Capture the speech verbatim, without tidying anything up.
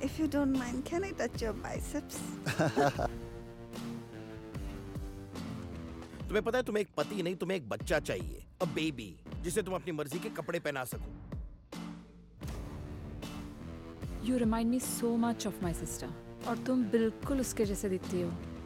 If you don't mind, can I touch your biceps? तुम्हें पता है तुम्हें एक पति नहीं, तुम्हें एक बच्चा चाहिए, अ बेबी, जिसे तुम अपनी मर्जी के कपड़े पहना सको। You remind me so much of my sister. और तुम बिल्कुल उसके जैसे दिखती हो।